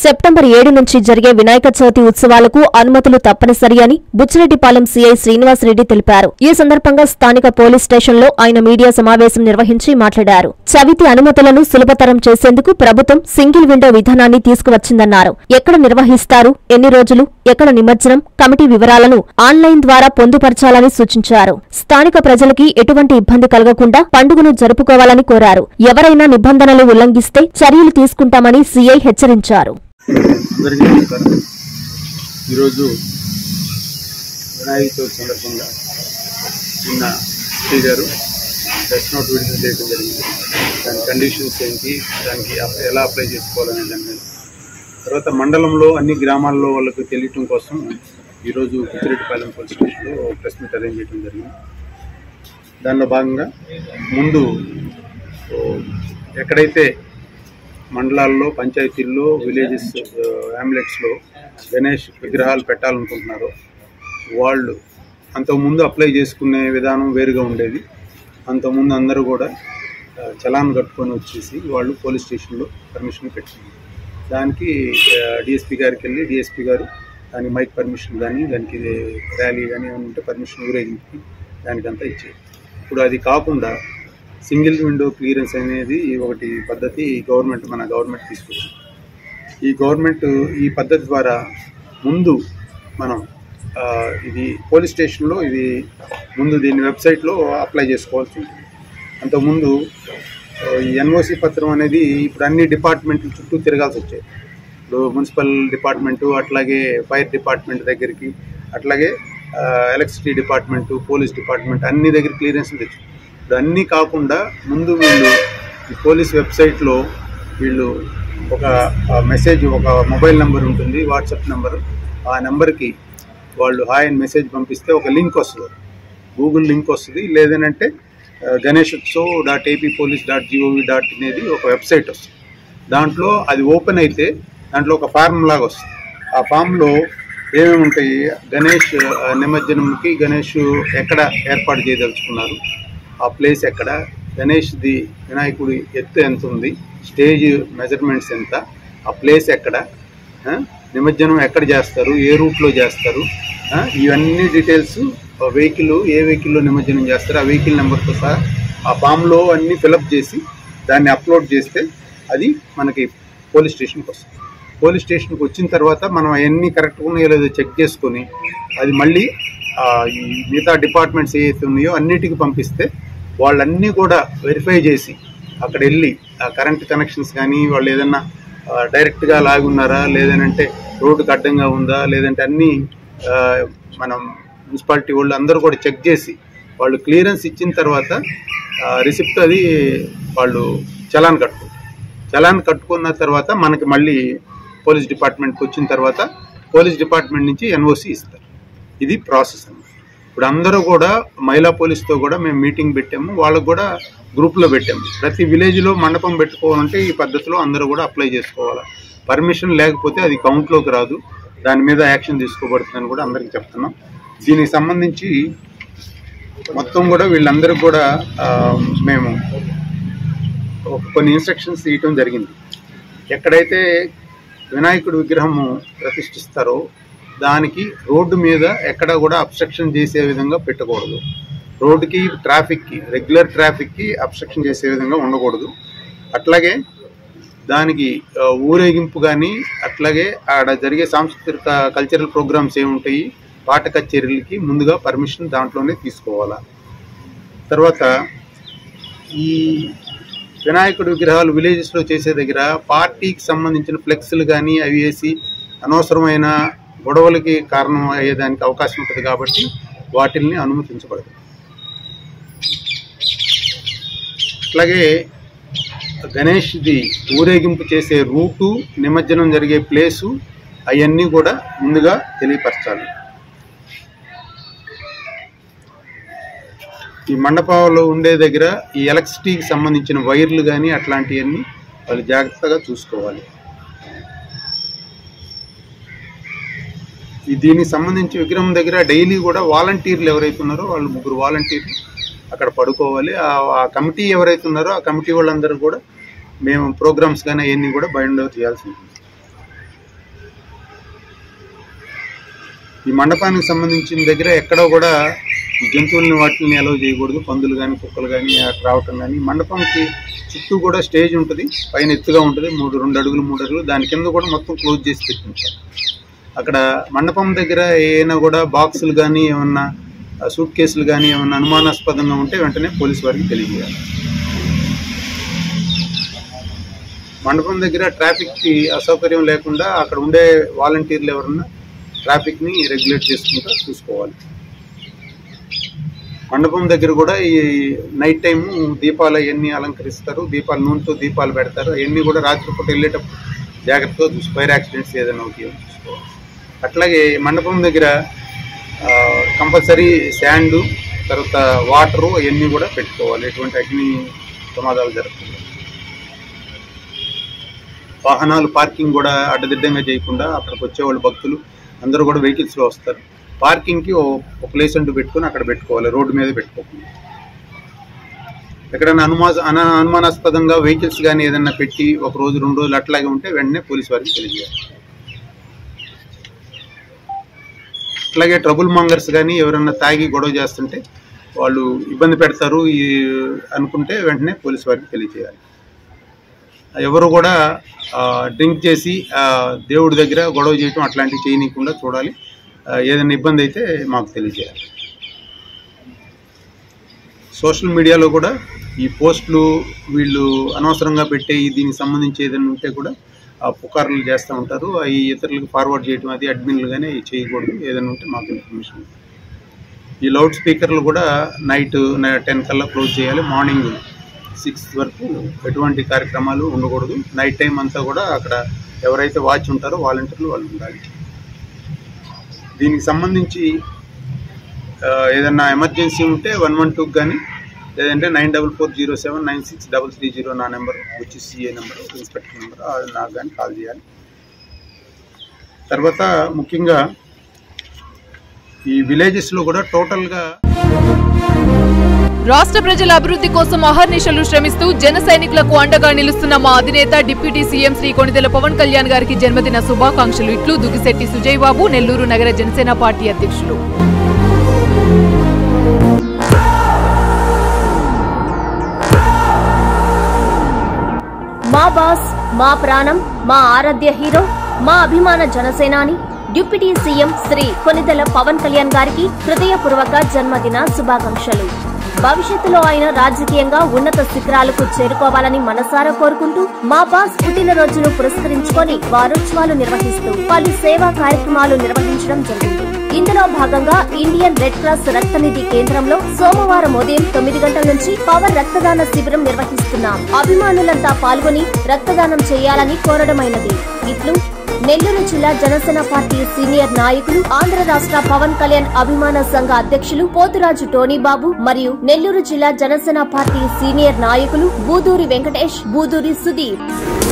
September 7 నుంచి జరిగే వినాయక చవితి ఉత్సవాలకు అనుమతులు తప్పనిసరి అని బుచ్చిరెడ్డిపాలెం సీఐ శ్రీనివాసరెడ్డి తెలిపారు. ఈ సందర్భంగా స్థానిక పోలీస్ స్టేషన్లో ఆయన మీడియా సమావేశం నిర్వహించి మాట్లాడారు. చవితి అనుమతులను సులభతరం చేసేందుకు ప్రభుత్వం సింగిల్ విండో విధానాన్ని తీసుకువచ్చిందన్నారు. ఎక్కడ నిర్వహిస్తారు, ఎన్ని రోజులు, ఎక్కడ నిమజ్జనం, కమిటీ వివరాలను ఆన్లైన్ ద్వారా పొందుపరచాలని సూచించారు. స్థానిక ప్రజలకి ఎటువంటి ఇబ్బంది కలగకుండా పండుగను జరుపుకోవాలని కోరారు. ఎవరైనా నిబంధనలు ఉల్లంఘిస్తే చర్యలు తీసుకుంటామని సీఐ హెచ్చరించారు. అందరికీ నమస్కారం. ఈరోజు వినాయక చవితి సందర్భంగా నిన్న ఎస్పీ గారు ప్రెస్ నోట్ విడుదల చేయడం జరిగింది. దాని కండిషన్స్ ఏంటి, దానికి ఎలా అప్లై చేసుకోవాలనే దాని మీద, తర్వాత మండలంలో అన్ని గ్రామాల్లో వాళ్ళకి తెలియటం కోసం ఈరోజు బుచ్చిరెడ్డిపాలెం పోలీస్ స్టేషన్లో ప్రెస్ మీట్ అరేంజ్ చేయడం జరిగింది. దానిలో భాగంగా ముందు ఎక్కడైతే మండలాల్లో, పంచాయతీల్లో, విలేజెస్, హ్యామ్లెట్స్లో గణేష్ విగ్రహాలు పెట్టాలనుకుంటున్నారో వాళ్ళు అంతకుముందు అప్లై చేసుకునే విధానం వేరుగా ఉండేది. అంతకుముందు అందరూ కూడా చలాన్ కట్టుకొని వచ్చేసి వాళ్ళు పోలీస్ స్టేషన్లో పర్మిషన్ పెట్టింది. దానికి డిఎస్పీ గారికి వెళ్ళి డిఎస్పీ గారు దానికి మైక్ పర్మిషన్ కానీ, దానికి ర్యాలీ కానీ ఏమైనా ఉంటే పర్మిషన్ ఊరేగించి దానికంతా ఇచ్చేది. ఇప్పుడు అది కాకుండా సింగిల్ విండో క్లియరెన్స్ అనేది ఒకటి పద్ధతి మన గవర్నమెంట్ తీసుకొచ్చింది. ఈ పద్ధతి ద్వారా ముందు మనం ఇది పోలీస్ స్టేషన్లో ముందు దీన్ని వెబ్సైట్లో అప్లై చేసుకోవాల్సి ఉంటుంది. అంతకుముందు ఈ ఎన్ఓసి పత్రం అనేది ఇప్పుడు అన్ని డిపార్ట్మెంట్ల చుట్టూ తిరగాల్సి వచ్చేది. ఇప్పుడు మున్సిపల్ డిపార్ట్మెంటు, అట్లాగే ఫైర్ డిపార్ట్మెంట్ దగ్గరికి, అట్లాగే ఎలక్ట్రిసిటీ డిపార్ట్మెంటు, పోలీస్ డిపార్ట్మెంట్ అన్ని దగ్గర క్లియరెన్స్ తెచ్చు. అన్నీ కాకుండా ముందు వీళ్ళు ఈ పోలీస్ వెబ్సైట్లో వీళ్ళు ఒక మెసేజ్, ఒక మొబైల్ నెంబర్ ఉంటుంది, వాట్సాప్ నెంబరు. ఆ నెంబర్కి వాళ్ళు హాయ్ అని మెసేజ్ పంపిస్తే ఒక లింక్ వస్తుంది, గూగుల్ లింక్ వస్తుంది. లేదనంటే ganeshutsav.appolice.gov.in అనేది ఒక వెబ్సైట్ వస్తుంది. దాంట్లో అది ఓపెన్ అయితే దాంట్లో ఒక ఫార్మ్ లాగా వస్తుంది. ఆ ఫామ్లో ఏమేమి ఉంటాయి, గణేష్ నిమజ్జనంకి గణేష్ ఎక్కడ ఏర్పాటు చేయదలుచుకున్నారు, ఆ ప్లేస్ ఎక్కడ, గణేష్ది వినాయకుడి ఎత్తు ఎంత ఉంది, స్టేజ్ మెజర్మెంట్స్ ఎంత, ఆ ప్లేస్ ఎక్కడ, నిమజ్జనం ఎక్కడ చేస్తారు, ఏ రూట్లో చేస్తారు, ఇవన్నీ డీటెయిల్స్, ఏ వెహికల్లో నిమజ్జనం చేస్తారు, ఆ వెహికల్ నెంబర్తో సహా ఆ ఫామ్లో అన్నీ ఫిలప్ చేసి దాన్ని అప్లోడ్ చేస్తే అది మనకి పోలీస్ స్టేషన్కి వస్తుంది. పోలీస్ స్టేషన్కి వచ్చిన తర్వాత మనం అవన్నీ కరెక్ట్గా ఉన్నాయో లేదో చెక్ చేసుకొని అది మళ్ళీ ఈ మిగతా డిపార్ట్మెంట్స్ ఏవైతే ఉన్నాయో అన్నిటికీ పంపిస్తే వాళ్ళన్నీ కూడా వెరిఫై చేసి అక్కడ వెళ్ళి ఆ కరెంట్ కనెక్షన్స్ కానీ, వాళ్ళు ఏదన్నా డైరెక్ట్గా లాగున్నారా, లేదనంటే రోడ్డుకి అడ్డంగా ఉందా, లేదంటే అన్నీ మనం మున్సిపాలిటీ వాళ్ళు అందరూ కూడా చెక్ చేసి వాళ్ళు క్లియరెన్స్ ఇచ్చిన తర్వాత రిసిప్ట్ అది వాళ్ళు చలాన్ కట్టుకున్న తర్వాత మనకి మళ్ళీ పోలీస్ డిపార్ట్మెంట్కి వచ్చిన తర్వాత పోలీస్ డిపార్ట్మెంట్ నుంచి ఎన్ఓసి ఇస్తారు. ఇది ప్రాసెస్ అన్నమాట. ఇప్పుడు అందరూ కూడా మహిళా పోలీస్తో కూడా మేము మీటింగ్ పెట్టాము, వాళ్ళకు కూడా గ్రూప్లో పెట్టాము. ప్రతి విలేజ్లో మండపం పెట్టుకోవాలంటే ఈ పద్ధతిలో అందరూ కూడా అప్లై చేసుకోవాలి. పర్మిషన్ లేకపోతే అది కౌంట్లోకి రాదు, దాని మీద యాక్షన్ తీసుకోబడుతుందని కూడా అందరికీ చెప్తున్నాం. దీనికి సంబంధించి మొత్తం కూడా వీళ్ళందరికీ కూడా మేము కొన్ని ఇన్స్ట్రక్షన్స్ ఇవ్వటం జరిగింది. ఎక్కడైతే వినాయకుడి విగ్రహము ప్రతిష్ఠిస్తారో దానికి రోడ్డు మీద ఎక్కడ కూడా అబ్స్ట్రక్షన్ చేసే విధంగా పెట్టకూడదు. రోడ్డుకి, ట్రాఫిక్కి, రెగ్యులర్ ట్రాఫిక్కి అబ్స్ట్రక్షన్ చేసే విధంగా ఉండకూడదు. అట్లాగే దానికి ఊరేగింపు కానీ, అట్లాగే ఆడ జరిగే సాంస్కృతిక కల్చరల్ ప్రోగ్రామ్స్ ఏముంటాయి, పాట కచేరీలకి ముందుగా పర్మిషన్ దాంట్లోనే తీసుకోవాలా. తర్వాత ఈ వినాయకుడి విగ్రహాలు విలేజెస్లో చేసే దగ్గర పార్టీకి సంబంధించిన ఫ్లెక్స్లు కానీ అవి వేసి అనవసరమైన గొడవలకి కారణం అయ్యేదానికి అవకాశం ఉంటుంది కాబట్టి వాటిల్ని అనుమతించబడదు. అట్లాగే గణేష్ది ఊరేగింపు చేసే రూటు, నిమజ్జనం జరిగే ప్లేసు అవన్నీ కూడా ముందుగా తెలియపరచాలి. ఈ మండపాల్లో ఉండే దగ్గర ఈ ఎలక్ట్రిసిటీకి సంబంధించిన వైర్లు కానీ అట్లాంటివన్నీ వాళ్ళు జాగ్రత్తగా చూసుకోవాలి. దీనికి సంబంధించి విగ్రహం దగ్గర డైలీ కూడా వాలంటీర్లు ఎవరైతే ఉన్నారో వాళ్ళు 3 వాలంటీర్లు అక్కడ పడుకోవాలి. ఆ కమిటీ ఎవరైతే ఉన్నారో ఆ కమిటీ వాళ్ళందరూ కూడా మేము ప్రోగ్రామ్స్ కానీ అవన్నీ కూడా బైండ్ అవుట్ చేయాల్సి ఉంటుంది. ఈ మండపానికి సంబంధించిన దగ్గర ఎక్కడో కూడా జంతువుల్ని వాటిని అలౌ చేయకూడదు. పందులు కానీ కుక్కలు కానీ రావటం కానీ. మండపంకి చుట్టూ కూడా స్టేజ్ ఉంటుంది, పైన ఎత్తుగా ఉంటుంది, 2 అడుగులు 3 అడుగులు. దాని కింద కూడా మొత్తం క్లోజ్ చేసి పెట్టించారు. అక్కడ మండపం దగ్గర ఏమైనా కూడా బాక్సులు కానీ ఏమన్నా సూట్ కేసులు కానీ ఏమన్నా అనుమానాస్పదంగా ఉంటే వెంటనే పోలీసు వారికి తెలియజేయాలి. మండపం దగ్గర ట్రాఫిక్కి అసౌకర్యం లేకుండా అక్కడ ఉండే వాలంటీర్లు ఎవరన్నా ట్రాఫిక్ని రెగ్యులేట్ చేసుకుంటూ చూసుకోవాలి. మండపం దగ్గర కూడా ఈ నైట్ టైము దీపాలు అవన్నీ అలంకరిస్తారు, దీపాలు నూనెతో దీపాలు పెడతారు. అవన్నీ కూడా రాత్రిపూట వెళ్ళేటప్పుడు జాగ్రత్తగా చూసి ఫైర్ యాక్సిడెంట్స్ ఏదైనా అవుతాయో చూసుకోవాలి. అట్లాగే మండపం దగ్గర కంపల్సరీ శాండు, తర్వాత వాటరు అవన్నీ కూడా పెట్టుకోవాలి, ఎటువంటి అగ్ని ప్రమాదాలు జరుగుతుంది. వాహనాలు పార్కింగ్ కూడా అడ్డదిడ్డంగా చేయకుండా అక్కడికి వచ్చేవాళ్ళు భక్తులు అందరూ కూడా వెహికల్స్లో వస్తారు. పార్కింగ్కి ఒక ప్లేస్ అంటూ పెట్టుకుని అక్కడ పెట్టుకోవాలి, రోడ్డు మీద పెట్టుకోకుండా. ఎక్కడైనా అనుమానాస్పదంగా వెహికల్స్ కానీ ఏదైనా పెట్టి 1 రోజు 2 రోజులు అట్లాగే ఉంటే వెంటనే పోలీసు వారికి తెలియజేయాలి. అట్లాగే ట్రబుల్ మాంగర్స్ కానీ ఎవరన్నా తాగి గొడవ చేస్తుంటే వాళ్ళు ఇబ్బంది పెడతారు అనుకుంటే వెంటనే పోలీసు వారికి తెలియజేయాలి. ఎవరు కూడా డ్రింక్ చేసి దేవుడి దగ్గర గొడవ చేయటం అట్లాంటివి చేయనీయకుండా చూడాలి. ఏదైనా ఇబ్బంది అయితే మాకు తెలియజేయాలి. సోషల్ మీడియాలో కూడా ఈ పోస్టులు వీళ్ళు అనవసరంగా పెట్టే దీనికి సంబంధించి ఏదైనా ఉంటే కూడా పుకార్లు చేస్తూ ఉంటారు. అవి ఇతరులకు ఫార్వర్డ్ చేయడం అది అడ్మిన్లు కానీ చేయకూడదు. ఏదైనా ఉంటే మాకు ఇన్ఫర్మేషన్. ఈ లౌడ్ స్పీకర్లు కూడా నైట్ 10 కల్లా క్లోజ్ చేయాలి. మార్నింగ్ 6 వరకు ఎటువంటి కార్యక్రమాలు ఉండకూడదు. నైట్ టైం అంతా కూడా అక్కడ ఎవరైతే వాచ్ ఉంటారో వాలంటీర్లు వాళ్ళు ఉండాలి. దీనికి సంబంధించి ఏదన్నా ఎమర్జెన్సీ ఉంటే 112 కానీ లేదంటే 9440796330 నా నెంబర్ వచ్చి సిఏ నెంబర్, ఇన్స్పెక్టర్ నెంబర్, నాకు కానీ కాల్ చేయాలి. తర్వాత ముఖ్యంగా ఈ విలేజెస్లో కూడా టోటల్గా రాష్ట్ర ప్రజల అభివృద్ధి కోసం అహర్నిశలు శ్రమిస్తూ జన సైనికులకు అండగా నిలుస్తున్న మా అధినేత డిప్యూటీ సీఎం శ్రీ కొణిదెల పవన్ కళ్యాణ్ గారికి జన్మదిన శుభాకాంక్షలు. ఇట్లు దుగిశెట్టి సుజయ్ బాబు, నెల్లూరు నగర జనసేన పార్టీ అధ్యక్షులు. మా బాస్, మా ప్రాణం, మా ఆరాధ్య హీరో, మా అభిమాన జనసేనాని డిప్యూటీ సీఎం శ్రీ కొణిదెల పవన్ కళ్యాణ్ గారికి హృదయపూర్వక జన్మదిన శుభాకాంక్షలు. భవిష్యత్తులో ఆయన రాజకీయంగా ఉన్నత శిఖరాలకు చేరుకోవాలని మనసారా కోరుకుంటూ మా బాస్ పుట్టినరోజును పురస్కరించుకొని వారోత్సవాలు నిర్వహిస్తూ పలు సేవా కార్యక్రమాలు నిర్వహించడం జరిగింది. ఇందులో భాగంగా ఇండియన్ రెడ్ క్రాస్ రక్తనిధి కేంద్రంలో సోమవారం ఉదయం 9 గంటల నుంచి పవర్ రక్తదాన శిబిరం నిర్వహిస్తున్నాం. అభిమానులంతా పాల్గొని రక్తదానం చేయాలని కోరడమైనది. ఇట్లు నెల్లూరు జిల్లా జనసేన పార్టీ సీనియర్ నాయకులు, ఆంధ్ర రాష్ట్ర పవన్ కళ్యాణ్ అభిమాన సంఘ అధ్యక్షులు పోతురాజు టోనీబాబు మరియు నెల్లూరు జిల్లా జనసేన పార్టీ సీనియర్ నాయకులు బూదూరి వెంకటేష్, బూదూరి సుధీర్.